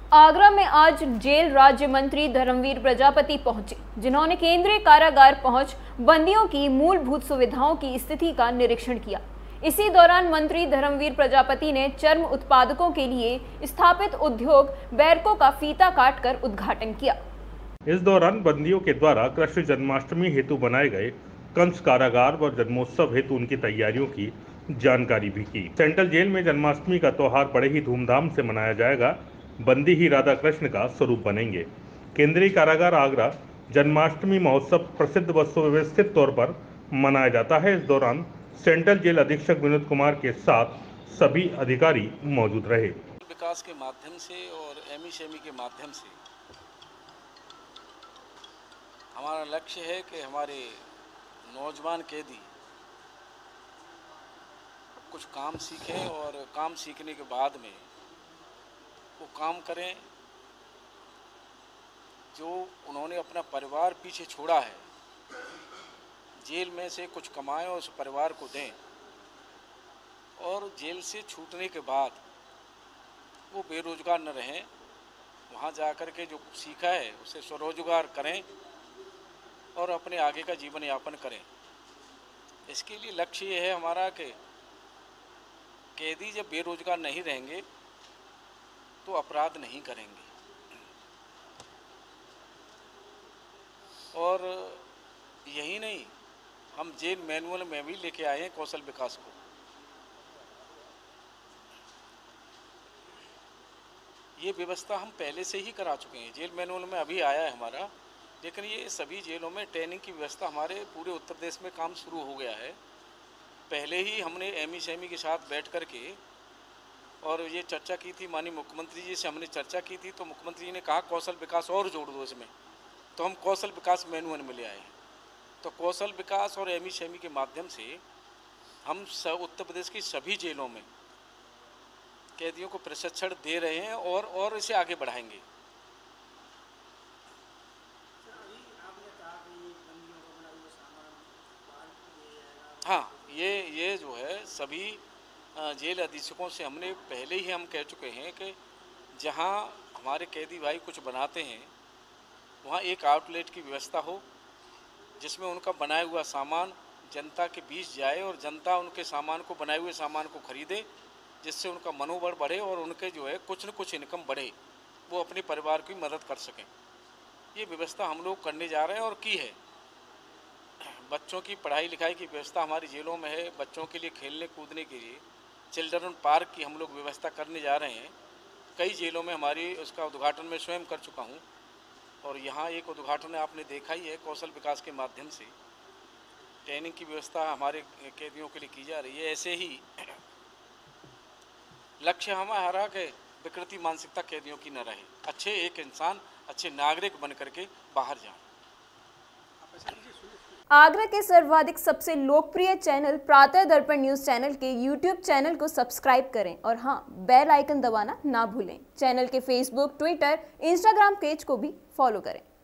आगरा में आज जेल राज्य मंत्री धर्मवीर प्रजापति पहुंचे, जिन्होंने केंद्रीय कारागार पहुंच बंदियों की मूलभूत सुविधाओं की स्थिति का निरीक्षण किया। इसी दौरान मंत्री धर्मवीर प्रजापति ने चर्म उत्पादकों के लिए स्थापित उद्योग बैरको का फीता काटकर उद्घाटन किया। इस दौरान बंदियों के द्वारा कृष्ण जन्माष्टमी हेतु बनाए गए कंस कारागार व जन्मोत्सव हेतु उनकी तैयारियों की जानकारी भी की। सेंट्रल जेल में जन्माष्टमी का त्योहार बड़े ही धूमधाम से मनाया जाएगा। बंदी ही राधा कृष्ण का स्वरूप बनेंगे। केंद्रीय कारागार आगरा जन्माष्टमी महोत्सव प्रसिद्ध व सुव्यवस्थित तौर पर मनाया जाता है। इस दौरान सेंट्रल जेल अधीक्षक विनोद कुमार के साथ सभी अधिकारी मौजूद रहे। विकास के माध्यम से और एमएसएमई के माध्यम से हमारा लक्ष्य है कि हमारे नौजवान कैदी कुछ काम सीखें और काम सीखने के बाद में वो काम करें जो उन्होंने अपना परिवार पीछे छोड़ा है, जेल में से कुछ कमाएं और उस परिवार को दें, और जेल से छूटने के बाद वो बेरोजगार न रहें, वहाँ जाकर के जो सीखा है उसे स्वरोजगार करें और अपने आगे का जीवन यापन करें। इसके लिए लक्ष्य ये है हमारा कि कैदी जब बेरोजगार नहीं रहेंगे तो अपराध नहीं करेंगे। और यही नहीं, हम जेल मैनुअल में भी लेके आए हैं कौशल विकास को। ये व्यवस्था हम पहले से ही करा चुके हैं, जेल मैनुअल में अभी आया है हमारा, लेकिन ये सभी जेलों में ट्रेनिंग की व्यवस्था हमारे पूरे उत्तर प्रदेश में काम शुरू हो गया है। पहले ही हमने एमएसएमई के साथ बैठ कर के और ये चर्चा की थी, माननीय मुख्यमंत्री जी से हमने चर्चा की थी, तो मुख्यमंत्री जी ने कहा कौशल विकास और जोड़ दो इसमें, तो हम कौशल विकास मैनुअल में ले आए हैं। तो कौशल विकास और एमएसएमई के माध्यम से हम उत्तर प्रदेश की सभी जेलों में कैदियों को प्रशिक्षण दे रहे हैं और इसे आगे बढ़ाएंगे। हाँ, ये जो है सभी जेल अधीक्षकों से हमने पहले ही हम कह चुके हैं कि जहाँ हमारे कैदी भाई कुछ बनाते हैं वहाँ एक आउटलेट की व्यवस्था हो, जिसमें उनका बनाया हुआ सामान जनता के बीच जाए और जनता उनके सामान को, बनाए हुए सामान को खरीदे, जिससे उनका मनोबल बढ़े और उनके जो है कुछ न कुछ इनकम बढ़े, वो अपने परिवार की मदद कर सकें। ये व्यवस्था हम लोग करने जा रहे हैं और की है। बच्चों की पढ़ाई लिखाई की व्यवस्था हमारी जेलों में है। बच्चों के लिए खेलने कूदने के लिए चिल्ड्रन पार्क की हम लोग व्यवस्था करने जा रहे हैं। कई जेलों में हमारी उसका उद्घाटन मैं स्वयं कर चुका हूं, और यहाँ एक उद्घाटन आपने देखा ही है। कौशल विकास के माध्यम से ट्रेनिंग की व्यवस्था हमारे कैदियों के लिए की जा रही है। ऐसे ही लक्ष्य हमारा कि विकृति मानसिकता कैदियों की न रहे, अच्छे एक इंसान, अच्छे नागरिक बन करके बाहर जाएं। आगरा के सर्वाधिक सबसे लोकप्रिय channel Pratah Darpan news channel के YouTube चैनल को सब्सक्राइब करें और हाँ, बेल आइकन दबाना ना भूलें। चैनल के फेसबुक, ट्विटर, इंस्टाग्राम पेज को भी फॉलो करें।